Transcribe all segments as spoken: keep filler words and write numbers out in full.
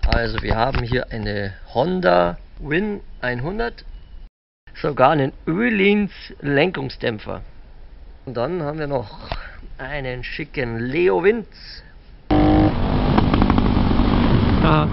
Also wir haben hier eine Honda Win hundert, sogar einen Öhlins Lenkungsdämpfer. Und dann haben wir noch einen schicken Leo Wind. Aha.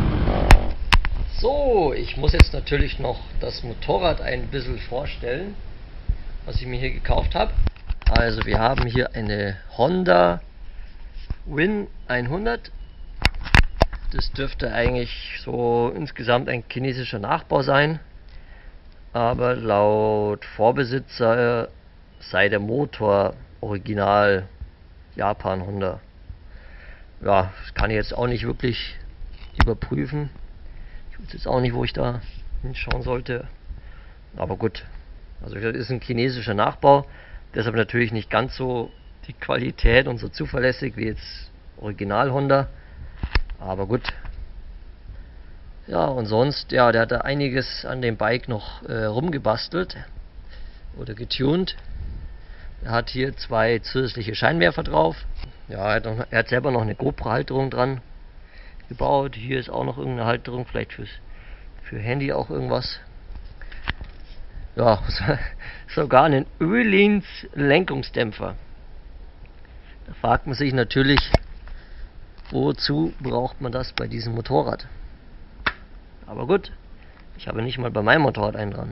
So, ich muss jetzt natürlich noch das Motorrad ein bisschen vorstellen, was ich mir hier gekauft habe. Also wir haben hier eine Honda Win hundert. Das dürfte eigentlich so insgesamt ein chinesischer Nachbau sein, aber laut Vorbesitzer sei der Motor original Japan Honda. Ja, das kann ich jetzt auch nicht wirklich überprüfen. Ich weiß jetzt auch nicht, wo ich da hinschauen sollte. Aber gut, also das ist ein chinesischer Nachbau, deshalb natürlich nicht ganz so die Qualität und so zuverlässig wie jetzt Original Honda. Aber gut. Ja, und sonst, ja, der hat da einiges an dem Bike noch äh, rumgebastelt oder getuned. Er hat hier zwei zusätzliche Scheinwerfer drauf. Ja, er hat, noch, er hat selber noch eine GoPro-Halterung dran gebaut. Hier ist auch noch irgendeine Halterung, vielleicht fürs für Handy auch irgendwas. Ja, sogar einen Öhlins Lenkungsdämpfer. Da fragt man sich natürlich, wozu braucht man das bei diesem Motorrad? Aber gut, ich habe nicht mal bei meinem Motorrad einen dran.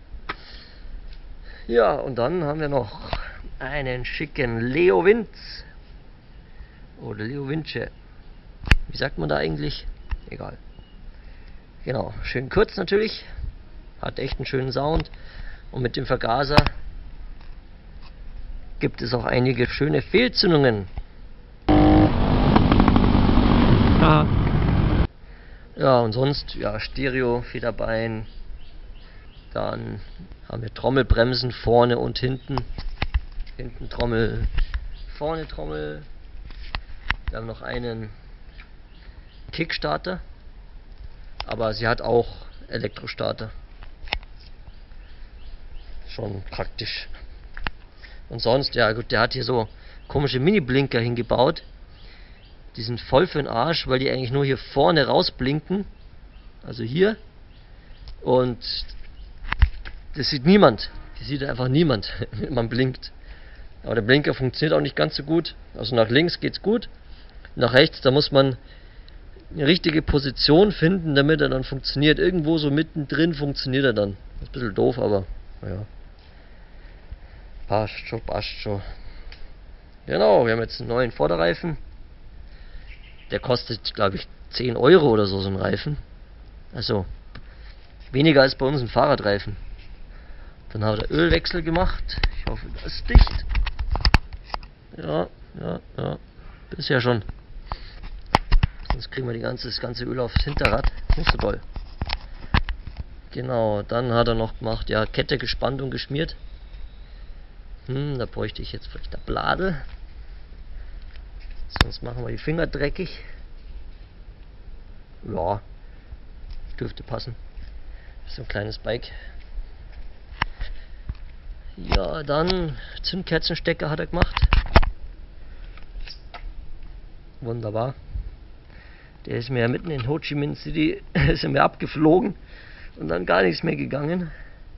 Ja, und dann haben wir noch einen schicken Leo Wind. Oder Leo Winche. Wie sagt man da eigentlich? Egal. Genau, schön kurz natürlich. Hat echt einen schönen Sound. Und mit dem Vergaser gibt es auch einige schöne Fehlzündungen. Aha. Ja, und sonst, ja, Stereo, Federbein. Dann haben wir Trommelbremsen vorne und hinten. Hinten Trommel, vorne Trommel. Wir haben noch einen Kickstarter. Aber sie hat auch Elektrostarter. Schon praktisch. Und sonst, ja gut, der hat hier so komische Mini-Blinker hingebaut. Die sind voll für den Arsch, weil die eigentlich nur hier vorne rausblinken. Also hier. Und das sieht niemand. Die sieht einfach niemand, wenn man blinkt. Aber der Blinker funktioniert auch nicht ganz so gut. Also nach links geht's gut. Nach rechts, da muss man eine richtige Position finden, damit er dann funktioniert. Irgendwo so mittendrin funktioniert er dann. Das ist ein bisschen doof, aber naja. Passt schon, passt schon. Genau, wir haben jetzt einen neuen Vorderreifen. Der kostet, glaube ich, zehn Euro oder so, so ein Reifen. Also weniger als bei uns ein Fahrradreifen. Dann haben wir Ölwechsel gemacht. Ich hoffe, das ist dicht. Ja, ja, ja. Bisher schon. Sonst kriegen wir die ganze, das ganze Öl aufs Hinterrad. Nicht so toll. Genau, dann hat er noch gemacht, ja, Kette gespannt und geschmiert. Hm, da bräuchte ich jetzt vielleicht eine Blade. Sonst machen wir die Finger dreckig. Ja, dürfte passen. So ein kleines Bike. Ja, dann Zündkerzenstecker hat er gemacht. Wunderbar. Der ist mir ja mitten in Ho Chi Minh City ist er mir abgeflogen und dann gar nichts mehr gegangen.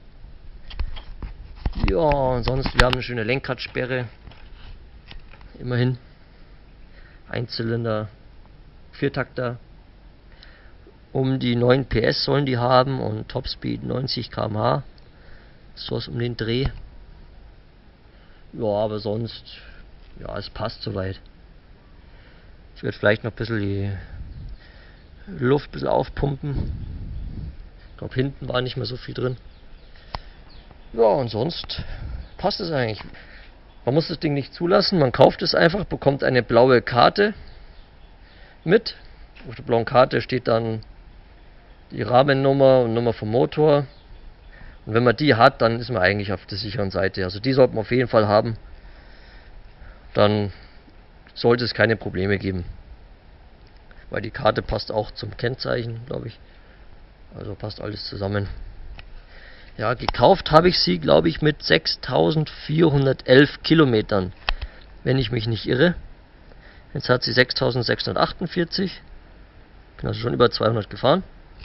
Ja, und sonst, wir haben eine schöne Lenkradsperre. Immerhin. Einzylinder, Viertakter. Um die neun P S sollen die haben und Topspeed neunzig Kilometer pro Stunde. Sowas um den Dreh. Ja, aber sonst, ja, es passt soweit. Ich werde vielleicht noch ein bisschen die Luft ein bisschen aufpumpen. Ich glaube, hinten war nicht mehr so viel drin. Ja, und sonst passt es eigentlich. Man muss das Ding nicht zulassen, man kauft es einfach, bekommt eine blaue Karte mit. Auf der blauen Karte steht dann die Rahmennummer und Nummer vom Motor. Und wenn man die hat, dann ist man eigentlich auf der sicheren Seite. Also die sollte man auf jeden Fall haben. Dann sollte es keine Probleme geben. Weil die Karte passt auch zum Kennzeichen, glaube ich. Also passt alles zusammen. Ja, gekauft habe ich sie, glaube ich, mit sechstausendvierhundertelf Kilometern. Wenn ich mich nicht irre. Jetzt hat sie sechstausendsechshundertachtundvierzig. Bin also schon über zweihundert gefahren.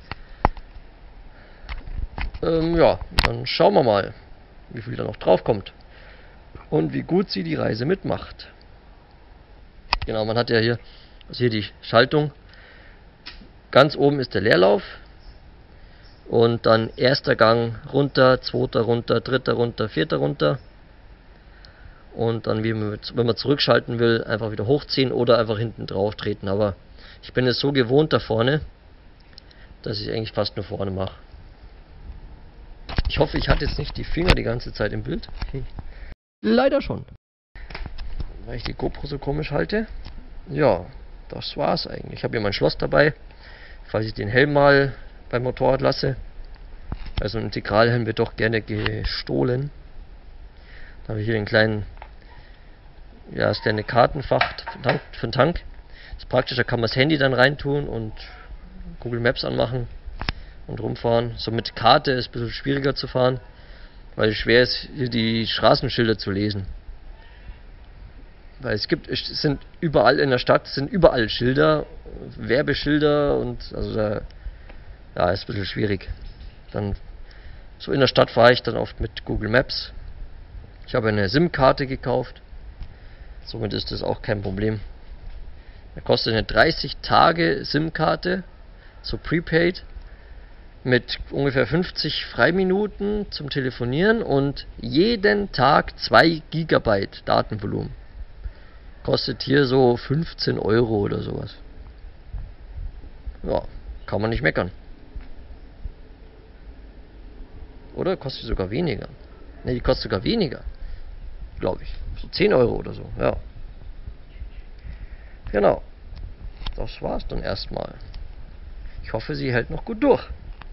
Ähm, ja, dann schauen wir mal, wie viel da noch drauf kommt. Und wie gut sie die Reise mitmacht. Genau, man hat ja hier, also hier die Schaltung. Ganz oben ist der Leerlauf. Und dann erster Gang runter, zweiter runter, dritter runter, vierter runter. Und dann, wenn man zurückschalten will, einfach wieder hochziehen oder einfach hinten drauf treten. Aber ich bin es so gewohnt da vorne, dass ich eigentlich fast nur vorne mache. Ich hoffe, ich hatte jetzt nicht die Finger die ganze Zeit im Bild. Hm. Leider schon. Weil ich die GoPro so komisch halte. Ja, das war's eigentlich. Ich habe hier mein Schloss dabei, falls ich den Helm mal beim Motorrad lasse. Also ein Integralhelm wird doch gerne gestohlen. Da habe ich hier den kleinen, ja, ist der eine Kartenfach für den Tank. Das ist praktisch, da kann man das Handy dann reintun und Google Maps anmachen und rumfahren. So mit Karte ist ein bisschen schwieriger zu fahren, weil es schwer ist, hier die Straßenschilder zu lesen. Weil es gibt, es sind überall in der Stadt, sind überall Schilder, Werbeschilder und also da, ja, ist ein bisschen schwierig. Dann so in der Stadt fahre ich dann oft mit Google Maps. Ich habe eine SIM-Karte gekauft, somit ist das auch kein Problem. Da kostet eine dreißig Tage SIM-Karte, so Prepaid, mit ungefähr fünfzig Freiminuten zum Telefonieren und jeden Tag zwei Gigabyte Datenvolumen. Kostet hier so fünfzehn Euro oder sowas. Ja, kann man nicht meckern. Oder kostet sogar weniger? Ne, die kostet sogar weniger. Glaube ich. So zehn Euro oder so, ja. Genau. Das war's dann erstmal. Ich hoffe, sie hält noch gut durch.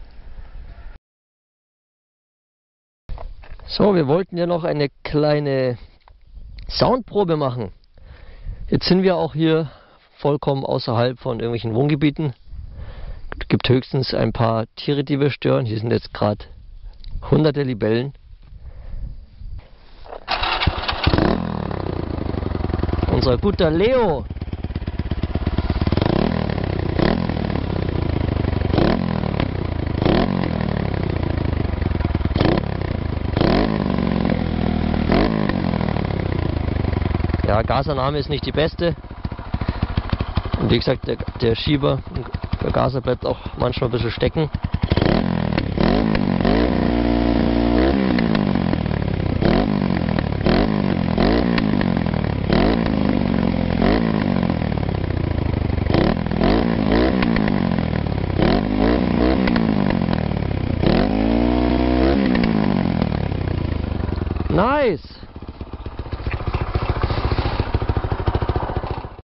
So, wir wollten ja noch eine kleine Soundprobe machen. Jetzt sind wir auch hier vollkommen außerhalb von irgendwelchen Wohngebieten. Es gibt höchstens ein paar Tiere, die wir stören. Hier sind jetzt gerade hunderte Libellen. Unser guter Leo. Ja, Gasernahme ist nicht die beste. Und wie gesagt, der, der Schieber, der Gaser bleibt auch manchmal ein bisschen stecken. Nice!